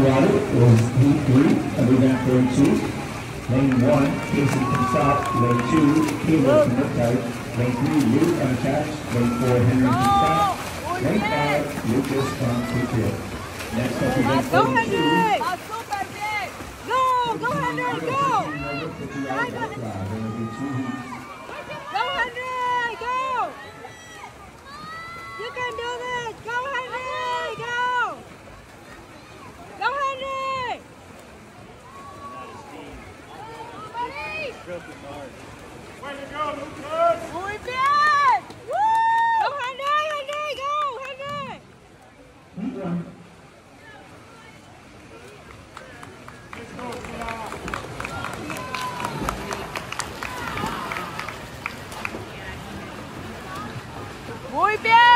Colorado was heat 3, a rebound for 2. Lane 1, Casey from South. Lane 2, Kilo from Riptide. Lane 3, Luke unattached. Lane 4, Henry from South. Lane 5, Lucas from Patriot. Next up is lane 42. Go, Henry, go! Go, Henry, go! You can do this! Go, Henry, go! Go, Henry! Way to go, Lucas! Muy bien! Woo! Go, Henry, go, Henry! Let's go, Muy bien!